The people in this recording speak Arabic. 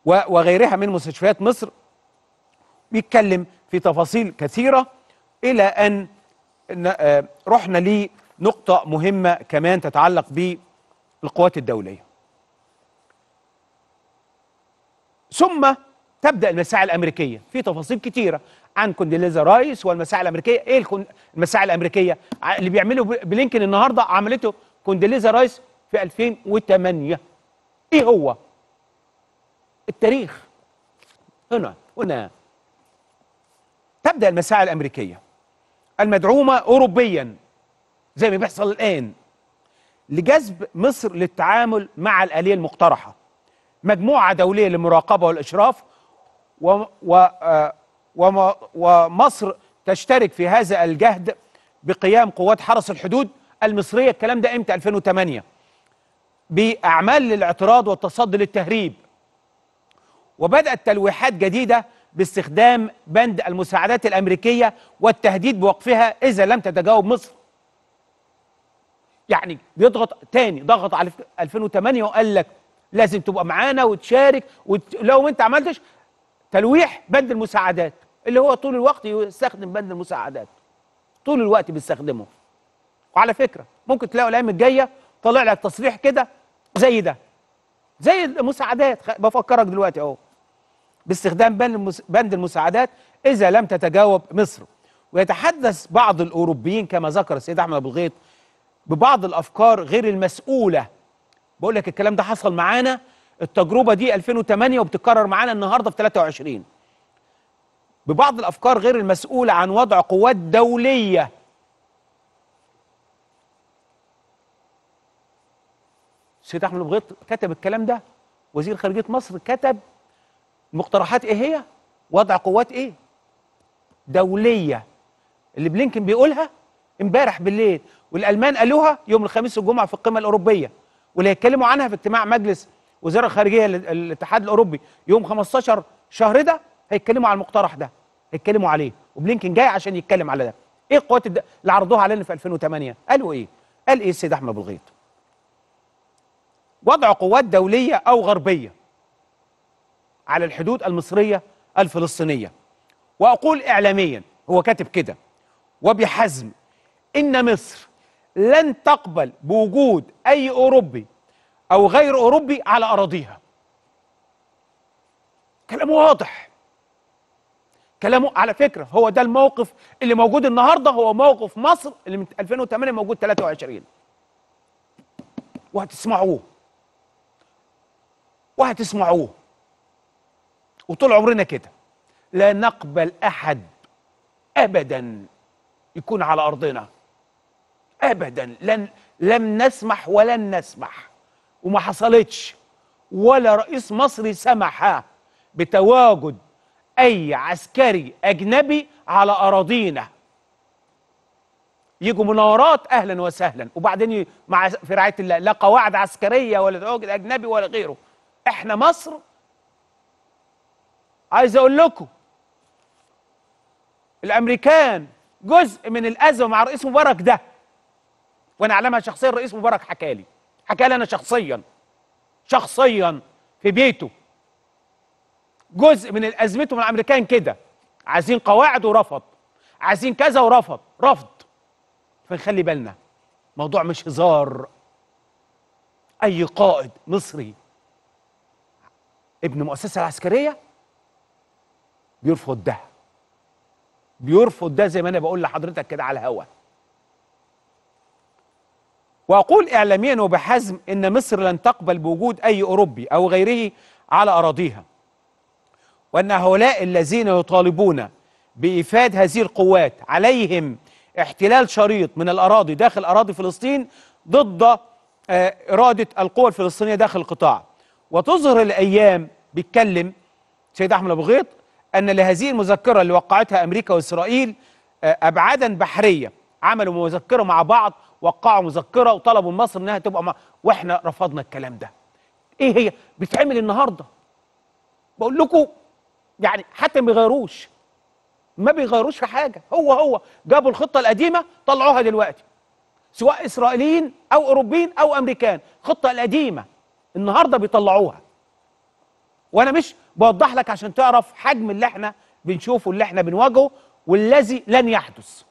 وغيرها من مستشفيات مصر. بيتكلم في تفاصيل كثيرة إلى أن رحنا لنقطة مهمة كمان تتعلق بالقوات الدولية. ثم تبدأ المساعي الأمريكية في تفاصيل كثيرة عن كونديليزا رايس والمساعي الأمريكية. إيه المساعي الأمريكية اللي بيعمله بلينكن النهاردة؟ عملته كونديليزا رايس في 2008. إيه هو التاريخ؟ هنا تبدأ المساعي الأمريكية المدعومة أوروبيا زي ما بيحصل الآن لجذب مصر للتعامل مع الآلية المقترحة، مجموعة دولية للمراقبة والإشراف، ومصر تشترك في هذا الجهد بقيام قوات حرس الحدود المصرية. الكلام ده امتى؟ 2008. بأعمال للاعتراض والتصدي للتهريب. وبدأت تلويحات جديدة باستخدام بند المساعدات الأمريكية والتهديد بوقفها إذا لم تتجاوب مصر. يعني بيضغط تاني، ضغط على 2008 وقال لك لازم تبقى معانا وتشارك، ولو انت عملتش تلويح بند المساعدات اللي هو طول الوقت يستخدم بند المساعدات، طول الوقت بيستخدمه. وعلى فكرة ممكن تلاقوا الأيام الجاية طلع لك تصريح كده زي ده، زي المساعدات. بفكرك دلوقتي اهو باستخدام بند المساعدات إذا لم تتجاوب مصر. ويتحدث بعض الأوروبيين كما ذكر السيد أحمد أبو الغيط ببعض الأفكار غير المسؤولة. بقول لك الكلام ده حصل معانا، التجربة دي 2008 وبتتكرر معانا النهاردة في 23. ببعض الأفكار غير المسؤولة عن وضع قوات دولية السيد أحمد أبو الغيط كتب الكلام ده، وزير خارجية مصر كتب المقترحات ايه هي؟ وضع قوات ايه؟ دولية اللي بلينكن بيقولها امبارح بالليل، والألمان قالوها يوم الخميس والجمعة في القمة الأوروبية، واللي هيتكلموا عنها في اجتماع مجلس وزراء الخارجية الاتحاد الأوروبي يوم 15 شهر ده. هيتكلموا على المقترح ده، هيتكلموا عليه، وبلينكن جاي عشان يتكلم على ده. ايه القوات اللي عرضوها علينا في 2008؟ قالوا ايه؟ قال ايه السيد أحمد أبو الغيط؟ وضع قوات دولية أو غربية على الحدود المصرية الفلسطينية. وأقول إعلاميا، هو كاتب كده وبحزم، إن مصر لن تقبل بوجود أي أوروبي أو غير أوروبي على أراضيها. كلامه واضح، كلامه على فكرة هو ده الموقف اللي موجود النهاردة، هو موقف مصر اللي من 2008 موجود 23. وهتسمعوه وطول عمرنا كده. لا نقبل أحد أبدا يكون على أرضنا أبدا. لم نسمح ولن نسمح، وما حصلتش، ولا رئيس مصري سمح بتواجد أي عسكري أجنبي على أراضينا. يجوا مناورات أهلا وسهلا، وبعدين في رعاية الله لا قواعد عسكرية ولا تواجد أجنبي ولا غيره. إحنا مصر، عايز أقول لكم الامريكان جزء من الازمه مع رئيس مبارك ده، وانا اعلمها شخصيا. رئيس مبارك حكى لي انا شخصيا في بيته. جزء من ازمته مع الامريكان كده، عايزين قواعد ورفض، عايزين كذا ورفض، فنخلي بالنا، موضوع مش هزار. اي قائد مصري ابن مؤسسه العسكريه بيرفض ده زي ما انا بقول لحضرتك كده على الهوا. واقول اعلاميا وبحزم ان مصر لن تقبل بوجود اي اوروبي او غيره على اراضيها، وان هؤلاء الذين يطالبون بايفاد هذه القوات عليهم احتلال شريط من الاراضي داخل اراضي فلسطين ضد اراده القوى الفلسطينيه داخل القطاع. وتظهر الايام، بيتكلم سيد احمد ابو غيط، أن لهذه المذكرة اللي وقعتها أمريكا وإسرائيل أبعادا بحرية. عملوا مذكرة مع بعض، وقعوا مذكرة وطلبوا مصر أنها تبقى وإحنا رفضنا الكلام ده. إيه هي؟ بتعمل النهاردة. بقول لكم يعني حتى ما بيغيروش في حاجة. هو جابوا الخطة القديمة طلعوها دلوقتي، سواء إسرائيليين أو أوروبيين أو أمريكان. الخطة القديمة النهاردة بيطلعوها. وانا مش بوضح لك عشان تعرف حجم اللي احنا بنشوفه، اللي احنا بنواجهه، والذي لن يحدث.